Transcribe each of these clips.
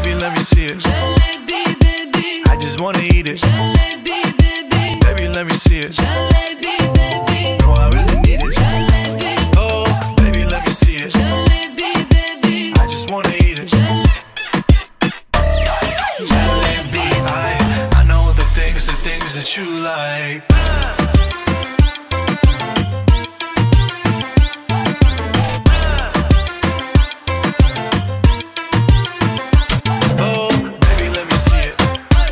Baby, let me see it. Jalebi, baby. I just wanna eat it. Jalebi, baby. Baby, let me see it. Jalebi, baby. No, I really need it. Jalebi. Oh, baby, let me see it. Jalebi, baby. I just wanna eat it. Jalebi, I know the things that you like. Oh, baby, let me see it.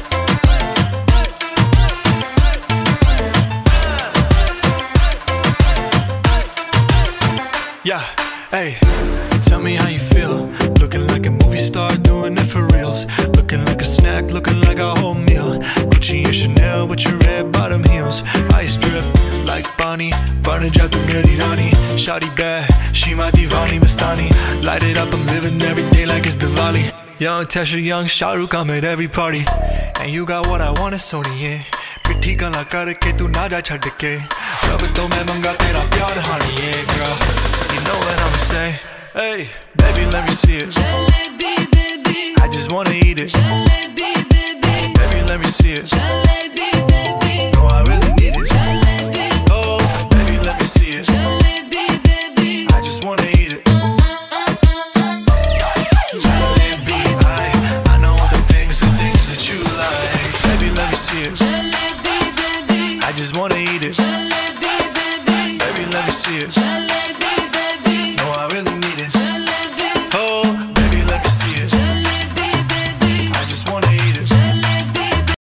Yeah, hey, tell me how you feel. Looking like a movie star, doing it for reals. Looking like a snack, looking like a whole meal. Gucci and Chanel with your red bottom heels. Ice drip like Bonnie, burning out the Rani. Shawty bad, she my divani Mastani. Light it up, I'm living every day like it's Diwali. Young Tesha, young Shah Rukh, I'm at every party. And you got what I want, it's Sony. पिट्ठी गल्ला करके तू ना जा छड़ के रब तो मैं मंगा तेरा प्यार honey, yeah girl. You know what I'ma say. Hey, baby, let me see it. Jalebi, baby. I just wanna eat it. Jalebi, baby. Baby, let me see it. Jalebi, baby. No, I really need it. Jalebi. Oh, baby, let me see it. Jalebi, baby. I just wanna eat it. Jalebi, I know the things that you like. Baby, let me see it. Jalebi, baby. I just wanna eat it. Jalebi, baby. Baby, let me see it. Jalebi,